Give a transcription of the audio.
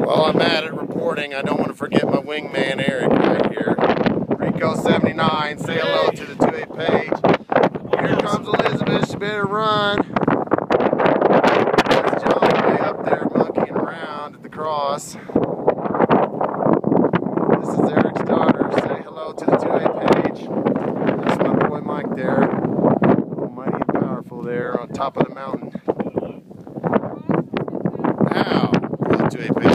While I'm at it reporting, I don't want to forget my wingman Eric right here. Rico 79, say hello to the 28 page. Here comes Elizabeth, she better run. There's John way up there monkeying around at the cross. This is Eric's daughter, say hello to the 28 page. That's my boy Mike there, almighty and powerful there on top of the mountain. Wow, the 28 page.